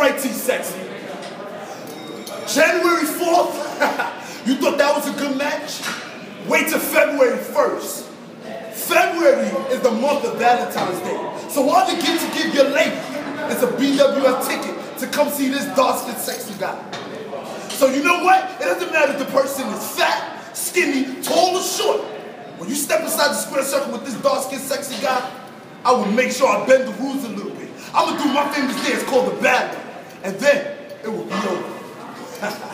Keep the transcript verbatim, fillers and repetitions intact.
right to you, sexy. January fourth, you thought that was a good match? Wait till February first. February is the month of Valentine's Day. So all you get to give your lady is a B W F ticket to come see this dark-skinned sexy guy. So you know what? It doesn't matter if the person is fat, skinny, tall, or short. When you step inside the square circle with this dark-skinned sexy guy, I will make sure I bend the rules a little bit. I'm gonna do my famous dance called the bad one, and then it will be over.